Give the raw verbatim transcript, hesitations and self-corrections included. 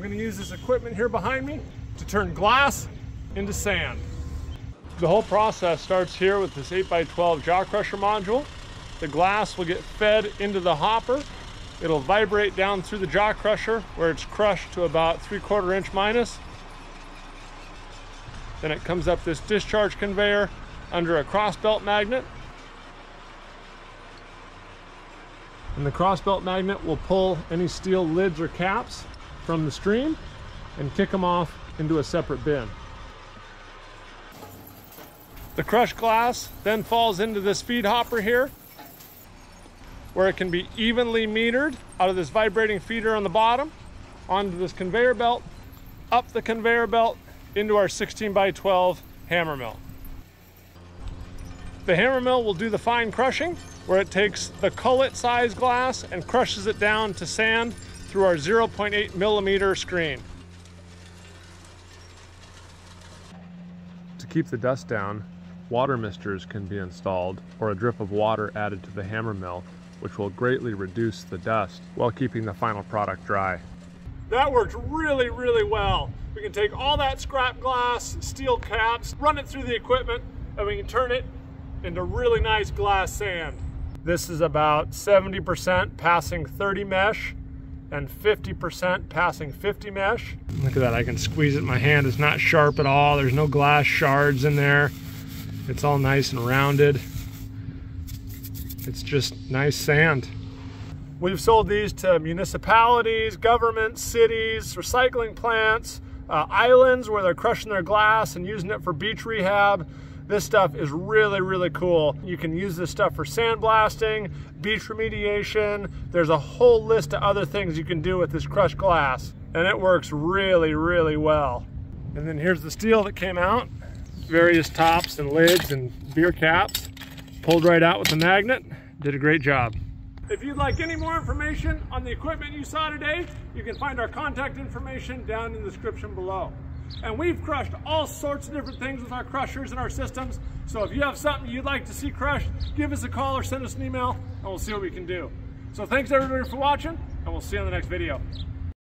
I'm going to use this equipment here behind me to turn glass into sand. The whole process starts here with this eight by twelve jaw crusher module. The glass will get fed into the hopper. It'll vibrate down through the jaw crusher where it's crushed to about three quarter inch minus. Then it comes up this discharge conveyor under a cross belt magnet. And the cross belt magnet will pull any steel lids or caps from the stream and kick them off into a separate bin. The crushed glass then falls into this feed hopper here, where it can be evenly metered out of this vibrating feeder on the bottom, onto this conveyor belt, up the conveyor belt, into our sixteen by twelve hammer mill. The hammer mill will do the fine crushing, where it takes the cullet size glass and crushes it down to sand through our zero point eight millimeter screen. To keep the dust down, water misters can be installed or a drip of water added to the hammer mill, which will greatly reduce the dust while keeping the final product dry. That worked really, really well. We can take all that scrap glass, steel caps, run it through the equipment, and we can turn it into really nice glass sand. This is about seventy percent passing thirty mesh and fifty percent passing fifty mesh. Look at that, I can squeeze it in my hand. It's not sharp at all. There's no glass shards in there. It's all nice and rounded. It's just nice sand. We've sold these to municipalities, governments, cities, recycling plants, uh, islands where they're crushing their glass and using it for beach rehab. This stuff is really, really cool. You can use this stuff for sandblasting, beach remediation. There's a whole list of other things you can do with this crushed glass, and it works really, really well. And then here's the steel that came out. Various tops and lids and beer caps. Pulled right out with the magnet. Did a great job. If you'd like any more information on the equipment you saw today, you can find our contact information down in the description below. And we've crushed all sorts of different things with our crushers and our systems. So if you have something you'd like to see crushed, give us a call or send us an email and we'll see what we can do. So thanks everybody for watching, and we'll see you on the next video.